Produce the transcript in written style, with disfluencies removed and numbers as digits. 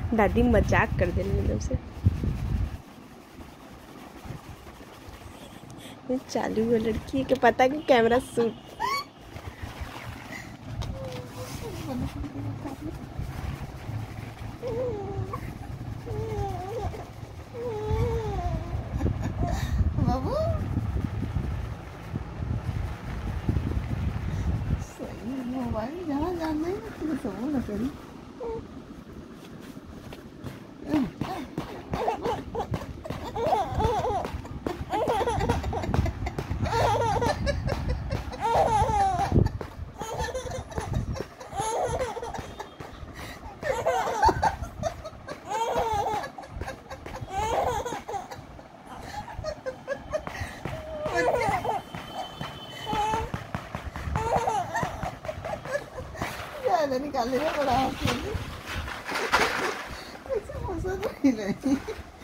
दादी मजाक कर देने मतलब से चालू वो लड़की है कि पता कि कैमरा शूट बाबू सही मोबाइल जहाँ जाना है तो सब ना करी निकाले बड़ा ऐसे मौसम नहीं